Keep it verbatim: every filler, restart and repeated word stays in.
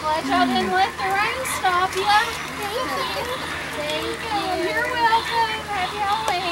Glad y'all didn't let the rain stop you. Thank you. Thank you. You're welcome. Happy Halloween.